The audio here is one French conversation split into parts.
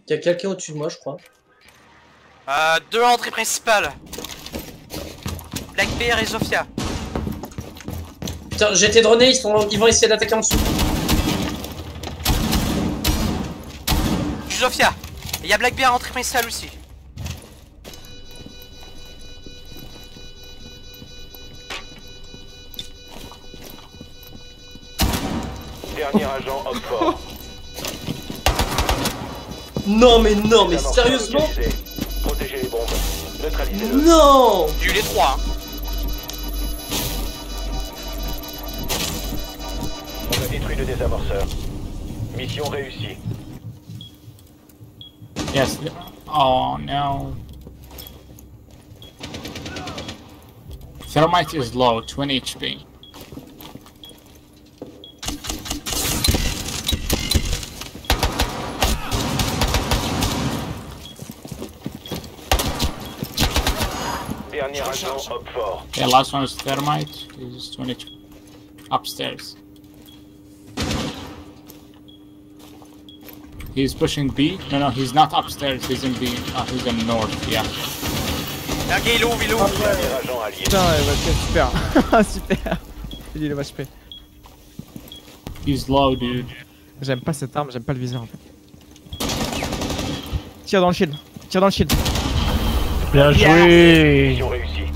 Y'a quelqu'un au-dessus de moi, je crois. Deux entrées principales. Blackbear et Zofia. Putain, j'ai été droné, ils vont essayer d'attaquer en dessous. Du Zofia. Et y'a Blackbear entrée principale aussi. Dernier agent homme fort. Non mais sérieusement? Protégez les bombes. Neutralisez-le. Non! J'ai eu les trois. Hein. On a détruit le désamorceur. Mission réussie. Yes. Oh no. Thermite is low, 20 HP. Dernier agent homme fort. Yeah, last one is Thermite. He's 20 HP. Upstairs. He's pushing B. No, he's not upstairs. He's in B. He's in north. Yeah. Il est où, Dernier agent allié. Putain, super. Super. Il est le HP. He's low, dude. J'aime pas cette arme, j'aime pas le viseur en fait. Tire dans le shield. Tire dans le shield. Bien joué. Mission réussie.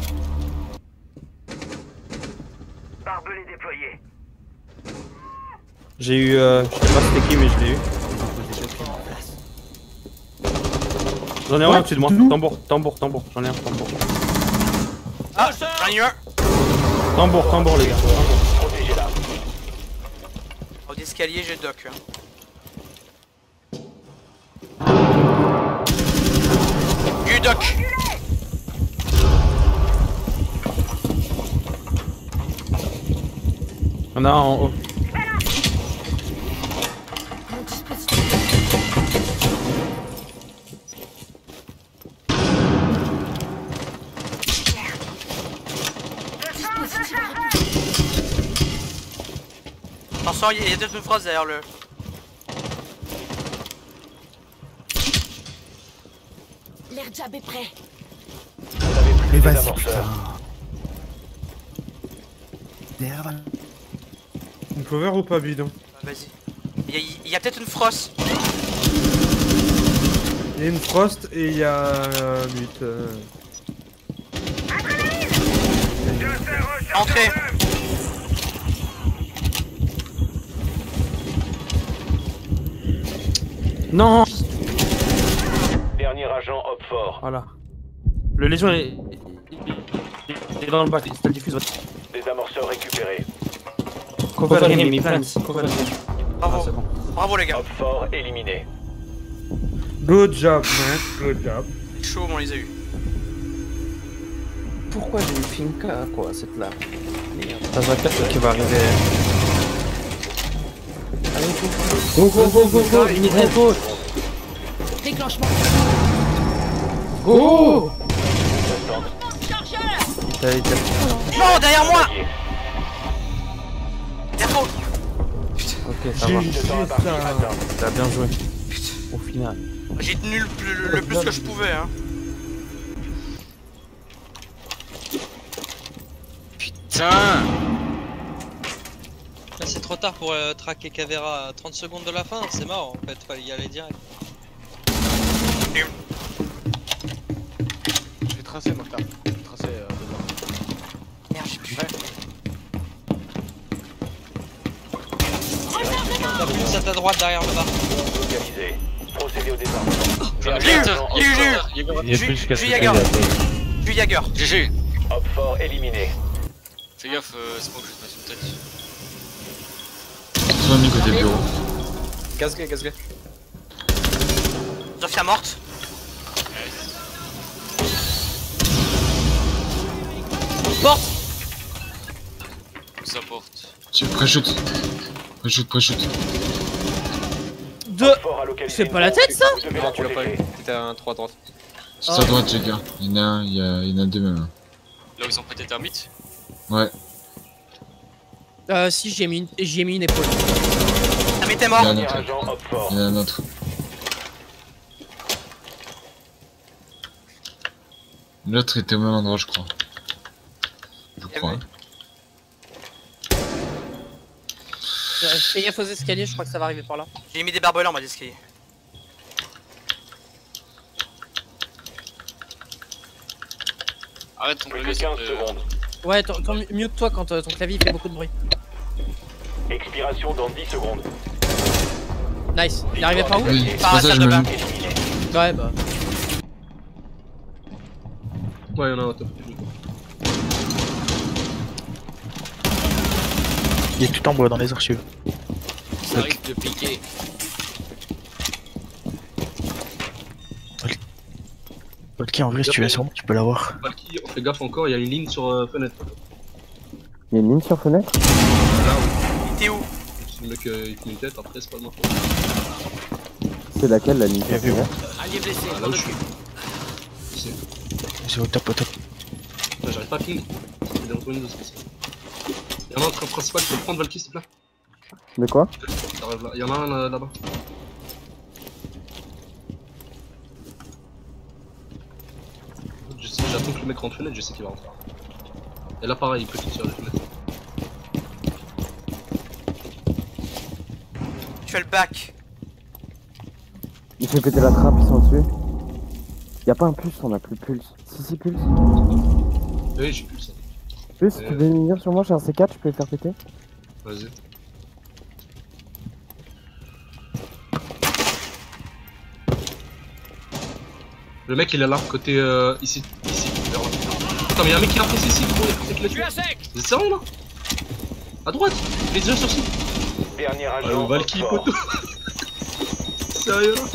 Barbelé déployé. J'ai eu, je sais pas c'était qui mais je l'ai eu. J'en ai un au-dessus de moi. Tambour. J'en ai un, tambour. Ah, j'en ai eu un. Tambour les gars. Protégez-la. Au d'escalier, j'ai doc. Du doc. Y'en a un en haut. Attention, il y a peut-être une phrase derrière le. L'air jab est prêt. Vous avez pris le désamorceur. On peut ouvrir ou pas bidon? Vas-y. Il y a peut-être une frost. Il y a une frost et il y a but. Entrez. Non. Dernier agent homme fort. Voilà. Le légion est dans le bac. C'est le diffuse. Désamorceur récupéré. Cover him, he plants. Cover him. Bravo. C'est bon. Bravo les gars. Homme fort éliminé. Good job, man. Good job. Chaud, on les a eu. Pourquoi j'ai eu Finka quoi cette là? T'as un 4 qui va arriver. Allez, go, unité go. Déclenchement. Go. Non, derrière moi. Derrière. Ok, ça va. T'as bien joué. Au final. J'ai tenu le plus que je pouvais, hein. Putain. Là c'est trop tard pour traquer Cavera à 30 secondes de la fin, c'est mort en fait, fallait y aller direct. Je vais tracer Mokhtar. Je vais tracer devant. Merde, j'ai plus. T'as plus à ta droite derrière le bar. Localisé. Procédez au désarmement. Il y a plus qu'à se Jagger. Du Jagger. GG. Homme fort éliminé. Fais gaffe, c'est moi que je vais te mettre une tête. Ils ont mis côté bureau. Casqué. Zofia morte. Porte. Ça porte. Pré-shoot. Deux. Fort à localiser. C'est pas la tête ça? Vous devez la protéger. T'étais à un 3 à droite. C'est à droite, les gars. Il y en a un, il y en a deux même. Là où ils ont prêté Thermite. Ouais. Si j'ai mis une épaule. Ah mais t'es Il y mort. en a un Dernier autre. agent homme fort. Il y en a un autre. L'autre était au même endroit, je crois. Je crois. Hein. Fais gaffe aux escaliers, je crois que ça va arriver par là. J'ai mis des barbelés en bas d'escalier. Arrête ton Plus clavier, de 15 secondes. Ouais, mute-toi quand ton clavier fait beaucoup de bruit. Expiration dans 10 secondes. Nice. Il est arrivé par où? Oui, c'est Par pour la ça que salle je de me bain. mute. Ouais, bah. Ouais, y'en a un top. Il est tout en bois dans les archives. ça risque de piquer. Ok, en vrai, si tu veux sûrement, tu peux l'avoir. Valky, on fait gaffe encore, il y a une ligne sur fenêtre. Il y a une ligne sur fenêtre? Là, oui. T'es où? Si le mec il te met une tête, après c'est pas de ma faute. C'est laquelle la ligne sur Bien vu, fenêtre? Allié blessé, Ah, là où je suis. Ici. C'est au top, au top. Là, j'arrive pas à ping. Il est dans ton ligne de space. Y'en a un train principal, tu peux le prendre Valky s'il te plaît? De quoi? T'arrives là. Y'en a un là-bas. J'attends que le mec rentre fenêtre, je sais qu'il va rentrer. Et là pareil, il peut tirer les fenêtres. Tu fais le back. Il fait péter la trappe, ils sont dessus. Y'a pas un pulse, on a plus de pulse. Si, pulse. Oui, j'ai plus ça. Pulse, tu veux venir sur moi, j'ai un C4, je peux les faire péter? Vas-y. Le mec il est là, côté ici. Vers là. Attends, mais y'a un mec qui est après ici, gros, il a tué. Vous êtes sérieux là? À droite, les yeux sur ci. Dernier Ah, agent. Valky, fort. poteau. Sérieux là?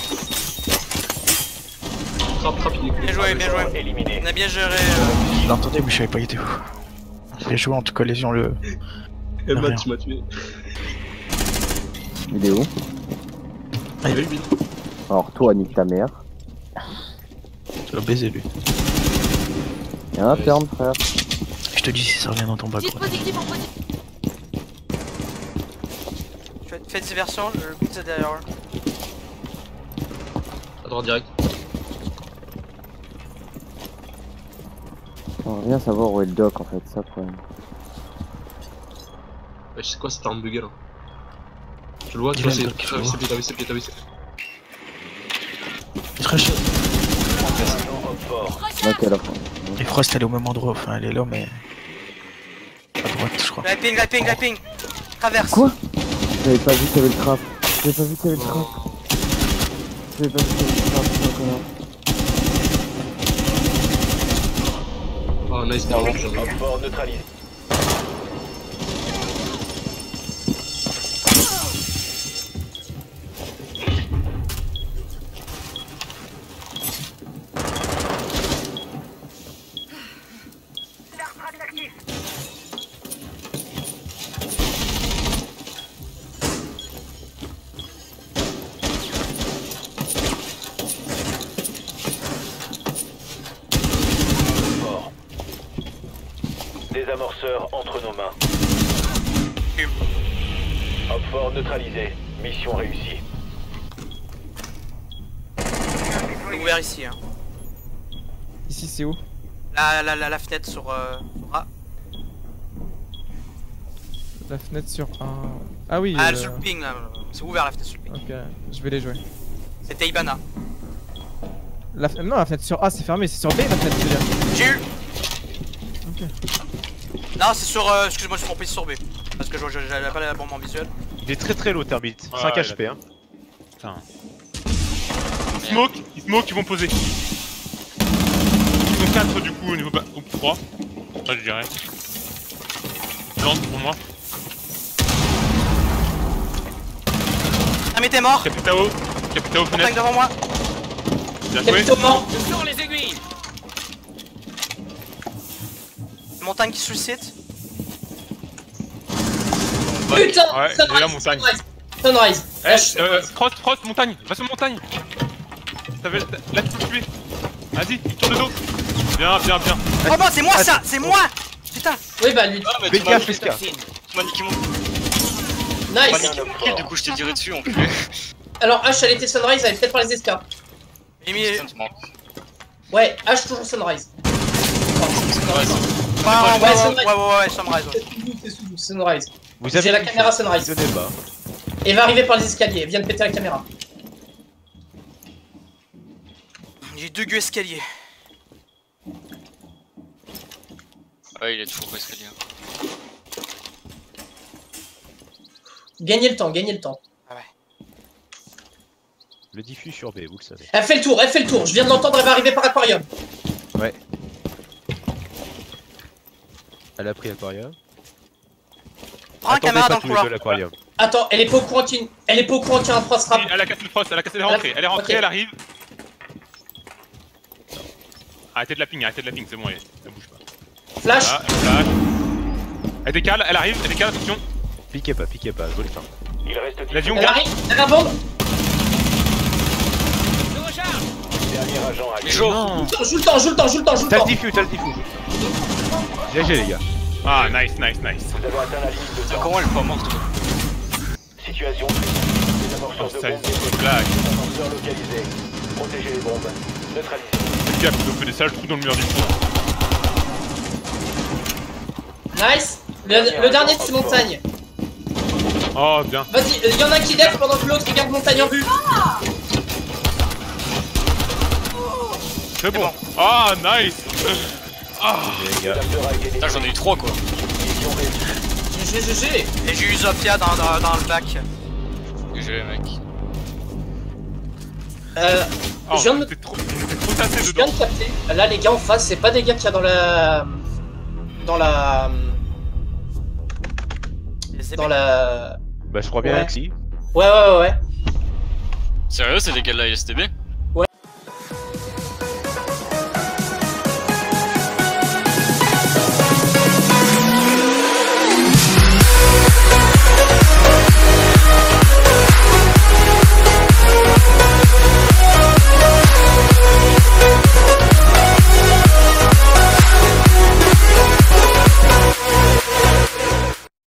Trappe, il est cool. Bien joué, bien joué. Éliminé. On a bien géré. Je l'entendais, mais je savais pas il était où. Bien joué, en tout cas, lésion le. Eh Matt, rien. tu m'as tué. Il est où? Ah, il Oui. Alors toi, nique ta mère. va baiser lui. Y'a un interne, frère. Je te dis si ça revient dans ton bac. Dispositif en position. Faites diversion, le but c'est derrière. À droite direct. On va bien savoir où est le doc en fait, ça le problème. Ouais, je sais quoi cette arme buggée là. Tu le vois, tu Il vois, a c'est le doc, je le vois. t'as vu. Il très chaud. Ok, là. Et Frost elle est au même endroit, enfin elle est là mais. À droite je crois. La ping. Traverse. Quoi? J'avais pas vu qu'il y avait le trap. J'avais pas vu qu'il y avait le trap. J'avais pas vu qu'il y avait le trap, c'est un connard. Oh nice, bien joué. Homme fort neutralisé. Désamorceur entre nos mains. Homme fort neutralisé. Mission réussie. C'est ouvert ici. Hein. Ici c'est où? La fenêtre sur. Ah, La fenêtre sur un. Ah oui. sur le ping là. C'est ouvert la fenêtre sur le ping. Ok, je vais les jouer. C'était Ibana. Non, la fenêtre sur A c'est fermé, c'est sur B la fenêtre je veux dire. J'ai eu. Ok. Non, c'est sur. Excuse-moi, je suis trompé sur B. Parce que j'avais pas la bombe en visuel. Il est très low Terbit, 5 HP hein. Putain. Ils smoke, ils vont poser. Ils sont 4 du coup au niveau bas. Ou 3. Ouais, je dirais. Lance pour moi. Ah, mais t'es mort! Capitao Montagne fenêtre. devant moi! Bien joué. Capitao mort. Sur les aiguilles. Montagne qui suicide. Putain. Ouais, il est là, montagne. Sunrise. Frost, montagne, va sur montagne. Là tu peux tuer. Vas-y, tourne de dos. Bien. Oh non, c'est moi ça! C'est moi! Putain! Oui bah lui. Ah, mais Fais tu m'as gaffe, niqué fais gaffe. tu m'as niqué mon. Nice. Du coup, je t'ai tiré dessus en plus. Alors H elle était Sunrise, elle est peut-être par les escars. J'ai mis. Putain, tu manques. Ouais, H toujours Sunrise. Ouais, Sunrise. C'est sous nous, Sunrise. Vous avez J'ai la caméra Sunrise. Donnez bas. Et va arriver par les escaliers, viens de péter la caméra. J'ai 2 gueux escaliers. Ouais, il est toujours escalier. Gagnez le temps, gagnez le temps. Ah ouais. Le diffus sur B, vous le savez. Elle fait le tour, je viens de l'entendre, elle va arriver par aquarium. Ouais. Elle a pris l'aquarium. Prends la caméra dans le couloir. L'aquarium. Attends, elle est pas au courant qu'il y a un frost rap. Elle a cassé le frost, elle est rentrée, Ok. elle arrive. Arrêtez de la ping, c'est bon, elle bouge pas. Flash. Voilà, elle flash. Elle décale, attention. Piquez pas, je veux le temps. Il reste 10 L'avion Elle arrive, elle va bombe. derniers agents à Joue le temps. T'as le diffus. GG les gars. Ah, nice. Vous avez atteint la limite de temps. Comment elle est pas morte quoi? Situation critique. Des amorceurs de bombes détectés. blague. Des amorceurs localisés. Protégez les bombes. Neutralisez. Le gars qui nous fait des sales trous dans le mur du fond. Nice. Le dernier c'est montagne. Oh, bien. Vas-y, y'en a un qui def pendant que l'autre regarde montagne en vue. C'est bon. Ah, nice. Ah. Les gars. Putain, j'en ai eu 3 quoi. GG. Et j'ai eu Zofia dans le bac. GG les mecs. Oh, Je viens de t'es trop tassé Je viens dedans. de capter. Là, les gars en face, c'est pas des gars qu'il y a dans la. Bah je crois bien Ouais. que si. Ouais. Sérieux, c'est des gars de la STB?